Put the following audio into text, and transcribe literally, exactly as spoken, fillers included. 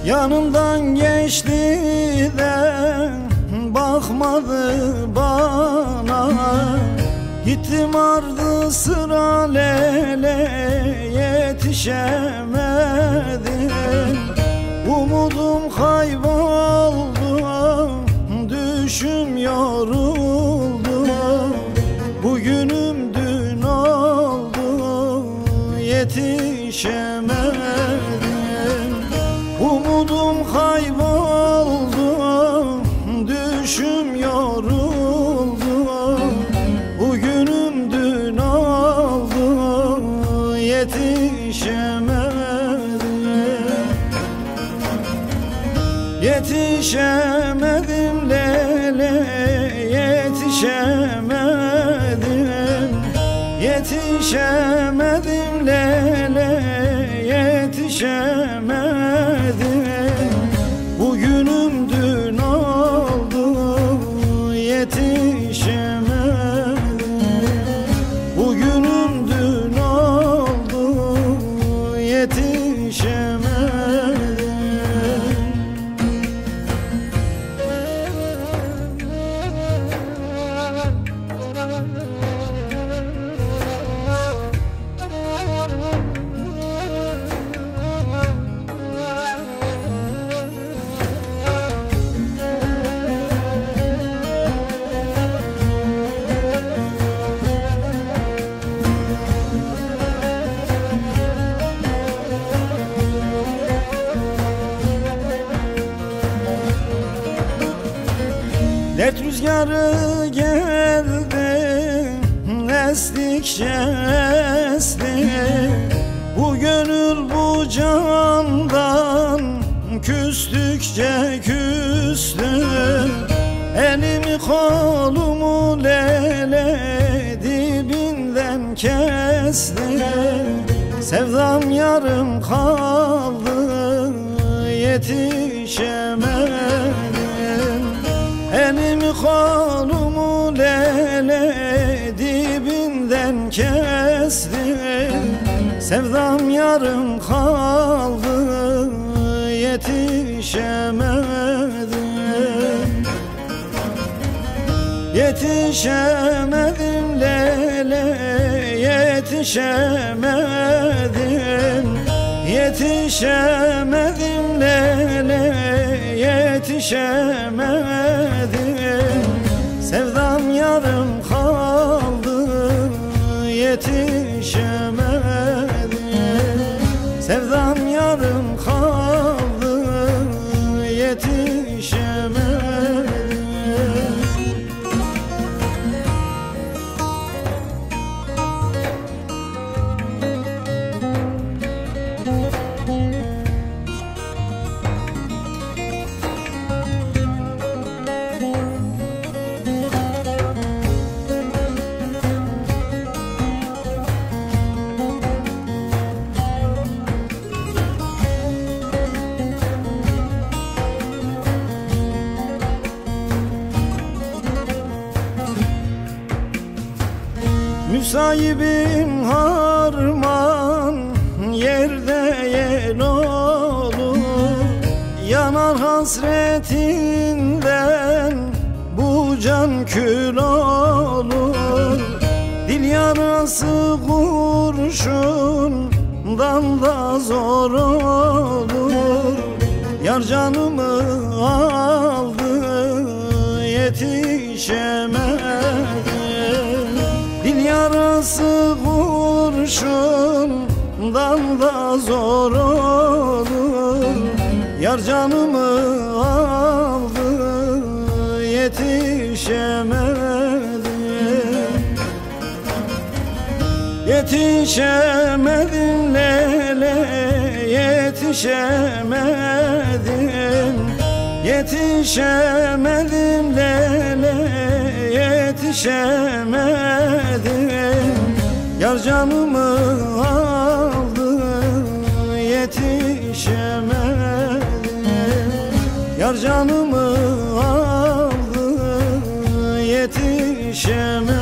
Yanımdan geçti de bakmadı bana. Gittim ardı sıra lele yetişemedim. Umudum kayboldu, düşüm yoruldu. Bugünüm dün oldu, yetişemedim. Umudum kayboldu, düşüm yoruldu. Bugünüm dün oldu, yetişemedim. Yetişemedim lele, yetişemedim. Yetişemedim lele, yetişemedim. Bugünüm dün oldu, yetişemedim. Bugünüm dün oldu, yetişemedim. Dert rüzgarı geldi, estikçe esti. Bu gönül bu candan küstükçe küstü. Elimi kolumu lele dibinden kesti. Sevdam yarım kaldı, yetişemedim. Elimi kolumu lele dibinden kesti. Sevdam yarım kaldı, yetişemedim. Yetişemedim lele, yetişemedim. Yetişemedim lele, yetişemedim. Sevdam yarım kaldı, yetişemedim. Sevdam yarım kaldı, yetişemedim. Müsahibim harman yerde yel olur. Yanar hasretinden bu can kül olur. Dil yarası kurşundan da zor olur. Yar canımı aldı, yetişemedim. Dil yarası kurşundan da zor olur. Yar canımı aldı, yetişemedim. Yetişemedim lele, yetişemedim. Yetişemedim lele, yetişemedim. Yar canımı aldı, yetişemedim. Yar canımı aldı, yetişemedim.